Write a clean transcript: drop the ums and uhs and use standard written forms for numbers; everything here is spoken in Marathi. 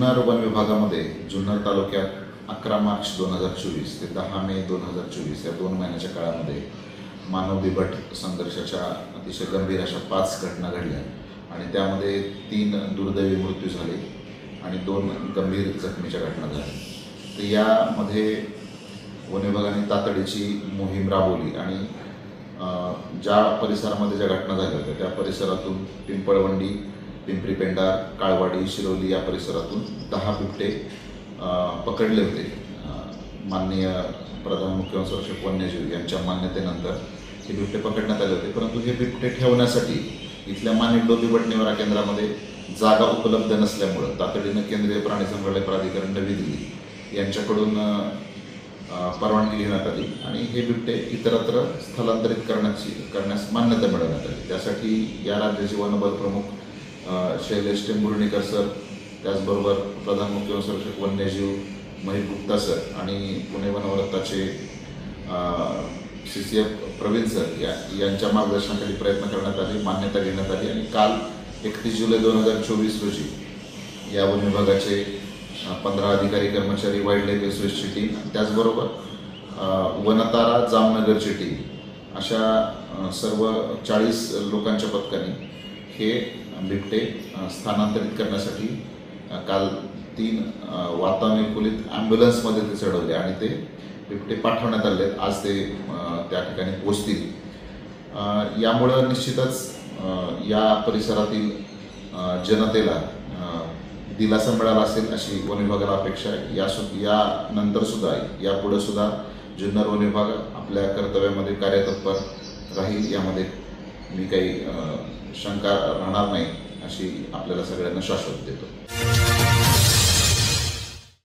जुन्नर वन विभागामध्ये जुन्नर तालुक्यात 11 मार्च 2024 ते 10 मे 2024 या 2 महिन्याच्या काळामध्ये मानव बिबट संघर्षाच्या अतिशय गंभीर अशा 5 घटना घडल्या आणि त्यामध्ये 3 दुर्दैवी मृत्यू झाले आणि 2 गंभीर जखमीच्या घटना झाल्या। तर यामध्ये वन विभागाने तातडीची मोहीम राबवली आणि ज्या परिसरामध्ये ज्या घटना झाल्या होत्या त्या परिसरातून पिंपळवंडी, पिंपरी पेंडार, काळवाडी, शिरोली या परिसरातून 10 बिबटे पकडले होते। माननीय प्रधान मुख्य वनसंरक्षक वन्यजीव यांच्या मान्यतेनंतर हे बिबटे पकडण्यात आले होते, परंतु हे बिबटे ठेवण्यासाठी इथल्या मानिकडो बिबट निवारा केंद्रामध्ये जागा उपलब्ध नसल्यामुळे तातडीनं केंद्रीय प्राणी संग्रहालय प्राधिकरण नवी दिल्ली यांच्याकडून परवानगी घेण्यात आली आणि हे बिबटे इतरत्र स्थलांतरित करण्यास मान्यता मिळवण्यात आली। त्यासाठी या राज्याचे वनबल प्रमुख शैलेश टेंभुर्णीकर सर, त्याचबरोबर प्रधान मुख्य वनसंरक्षक वन्यजीव महेश गुप्ता सर आणि पुणे वनवत्ताचे CCF प्रवीण सर यांच्या मार्गदर्शनाखाली प्रयत्न करण्यात आले, मान्यता घेण्यात आली आणि काल 31 जुलै 2024 रोजी या वन विभागाचे 15 अधिकारी कर्मचारी, वाईल्ड लाईफ एसओएसची टीम, त्याचबरोबर वनतारा जामनगरची टीम अशा सर्व 40 लोकांच्या पथकाने हे बिबटे स्थानांतरित करण्यासाठी काल 3 वातानुकूलित ॲम्ब्युलन्समध्ये ते चढवले आणि ते बिबटे पाठवण्यात आले। आज ते त्या ठिकाणी पोहोचतील। यामुळं निश्चितच या परिसरातील जनतेला दिलासा मिळाला असेल अशी वन विभागाला अपेक्षा आहे। यानंतर सुद्धा यापुढे सुद्धा जुन्नर वन विभाग आपल्या कर्तव्यामध्ये कार्यतत्पर राहील, यामध्ये मी काही शंका राहणार नाही अशी आपल्याला सगळ्यांना शाश्वत देतो।